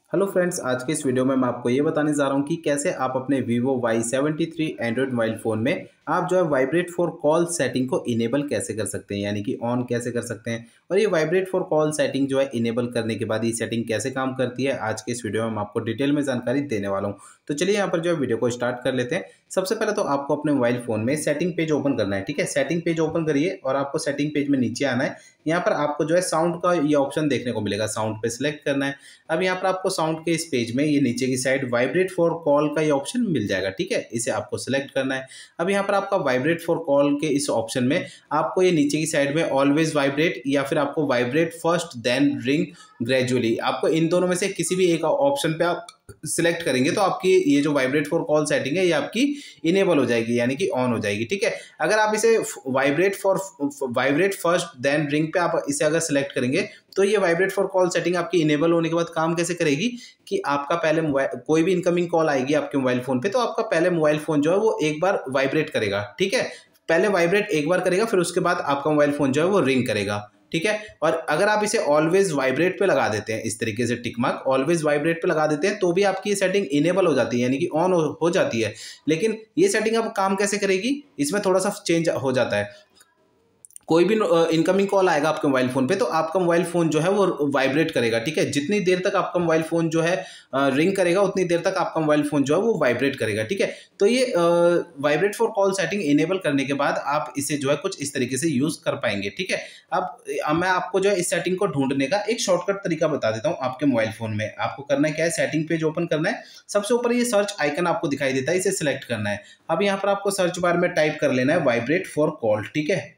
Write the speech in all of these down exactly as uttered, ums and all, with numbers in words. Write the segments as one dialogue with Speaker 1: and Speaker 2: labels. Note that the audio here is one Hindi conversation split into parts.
Speaker 1: हेलो फ्रेंड्स, आज के इस वीडियो में मैं आपको ये बताने जा रहा हूँ कि कैसे आप अपने Vivo Y seventy three Android mobile phone में आप जो है वाइब्रेट फॉर कॉल सेटिंग को इनेबल कैसे कर सकते हैं, यानी कि ऑन कैसे कर सकते हैं। और ये वाइब्रेट फॉर कॉल सेटिंग जो है इनेबल करने के बाद ये सेटिंग कैसे काम करती है, आज के इस वीडियो में मैं आपको डिटेल में जानकारी देने वाला हूँ। तो चलिए यहाँ पर जो है वीडियो को स्टार्ट कर लेते हैं। सबसे पहले तो आपको अपने मोबाइल फ़ोन में सेटिंग पेज ओपन करना है। ठीक है, सेटिंग पेज ओपन करिए और आपको सेटिंग पेज में नीचे आना है। यहाँ पर आपको जो है साउंड का ये ऑप्शन देखने को मिलेगा, साउंड पे सिलेक्ट करना है। अब यहाँ पर आपको साउंड के इस पेज में ये नीचे की साइड वाइब्रेट फॉर कॉल का ये ऑप्शन मिल जाएगा। ठीक है, इसे आपको सिलेक्ट करना है। अब यहाँ पर आपका वाइब्रेट फॉर कॉल के इस ऑप्शन में आपको ये नीचे की साइड में ऑलवेज वाइब्रेट या फिर आपको vibrate first then ring gradually, आपको इन दोनों में से किसी भी एक ऑप्शन पे आप सिलेक्ट करेंगे तो आपकी ये जो वाइब्रेट फॉर कॉल सेटिंग है ये आपकी इनेबल हो जाएगी, यानी कि ऑन हो जाएगी। ठीक है, अगर आप इसे vibrate for vibrate first then ring पे आप इसे अगर सिलेक्ट करेंगे तो ये वाइब्रेट फॉर कॉल सेटिंग आपकी इनेबल होने के बाद काम कैसे करेगी कि आपका पहले मोबाइल कोई भी इनकमिंग कॉल आएगी आपके मोबाइल फोन पे तो आपका पहले मोबाइल फोन जो है वो एक बार वाइब्रेट करेगा। ठीक है, पहले वाइब्रेट एक बार करेगा, फिर उसके बाद आपका मोबाइल फोन जो है वो रिंग करेगा। ठीक है, और अगर आप इसे ऑलवेज वाइब्रेट पे लगा देते हैं, इस तरीके से टिक मार्क ऑलवेज वाइब्रेट पे लगा देते हैं, तो भी आपकी ये सेटिंग इनेबल हो जाती है, यानी कि ऑन हो, हो जाती है। लेकिन ये सेटिंग अब काम कैसे करेगी, इसमें थोड़ा सा चेंज हो जाता है। कोई भी इनकमिंग कॉल आएगा आपके मोबाइल फोन पे तो आपका मोबाइल फोन जो है वो वाइब्रेट करेगा। ठीक है, जितनी देर तक आपका मोबाइल फोन जो है रिंग करेगा उतनी देर तक आपका मोबाइल फोन जो है वो वाइब्रेट करेगा। ठीक है, तो ये vibrate for call setting enable करने के बाद आप इसे जो है कुछ इस तरीके से यूज कर पाएंगे। ठीक है, अब अब मैं आपको जो है इस सेटिंग को ढूंढने का एक शॉर्टकट तरीका बता देता हूँ। आपके मोबाइल फोन में आपको करना क्या है, सेटिंग पेज ओपन करना है। सबसे ऊपर ये सर्च आइकन आपको दिखाई देता है, इसे सिलेक्ट करना है। अब यहाँ पर आपको सर्च बार में टाइप कर लेना है वाइब्रेट फॉर कॉल। ठीक है,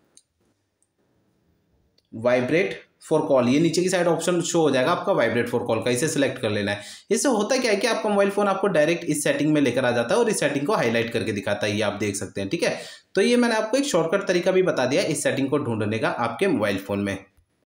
Speaker 1: वाइब्रेट फॉर कॉल, ये नीचे की साइड ऑप्शन शो हो जाएगा आपका वाइब्रेट फॉर कॉल का, इसे सिलेक्ट कर लेना है। इससे होता क्या है कि आपका मोबाइल फोन आपको डायरेक्ट इस सेटिंग में लेकर आ जाता है और इस सेटिंग को हाईलाइट करके दिखाता है, ये आप देख सकते हैं। ठीक है, तो ये मैंने आपको एक शॉर्टकट तरीका भी बता दिया इस सेटिंग को ढूंढने का आपके मोबाइल फोन में।